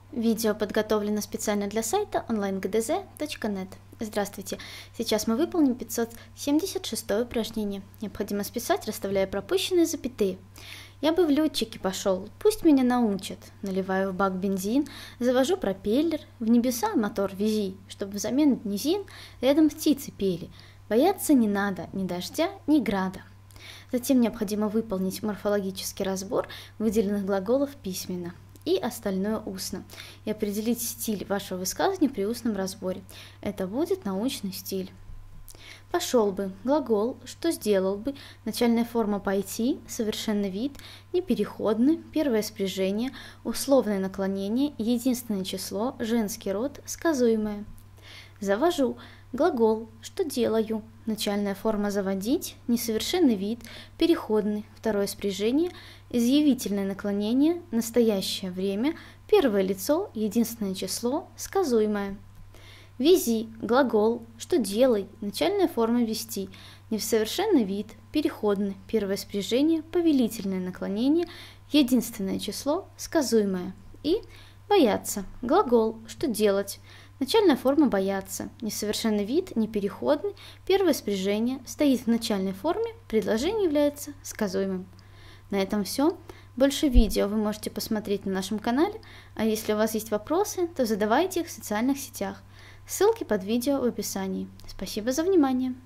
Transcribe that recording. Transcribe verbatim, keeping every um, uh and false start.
Видео подготовлено специально для сайта онлайн гэ дэ зэ точка нет. Здравствуйте! Сейчас мы выполним пятьсот семьдесят шестое упражнение. Необходимо списать, расставляя пропущенные запятые. Я бы в летчики пошел, пусть меня научат. Наливаю в бак бензин, завожу пропеллер, в небеса мотор вези, чтобы взамен низин рядом птицы пели. Бояться не надо ни дождя, ни града. Затем необходимо выполнить морфологический разбор выделенных глаголов письменно и остальное устно, и определить стиль вашего высказывания при устном разборе. Это будет научный стиль. Пошел бы, глагол, что сделал бы, начальная форма пойти, совершенный вид, непереходный, первое спряжение, условное наклонение, единственное число, женский род, сказуемое. Завожу, глагол, что делаю, начальная форма заводить, несовершенный вид, переходный, второе спряжение, изъявительное наклонение, настоящее время, первое лицо, единственное число, сказуемое. Вези, глагол, что делай, начальная форма вести, несовершенный вид, переходный, первое спряжение, повелительное наклонение, единственное число, сказуемое. И бояться, глагол, что делать, начальная форма бояться, несовершенный вид, непереходный, первое спряжение, стоит в начальной форме, предложение является сказуемым. На этом все. Больше видео вы можете посмотреть на нашем канале, а если у вас есть вопросы, то задавайте их в социальных сетях. Ссылки под видео в описании. Спасибо за внимание!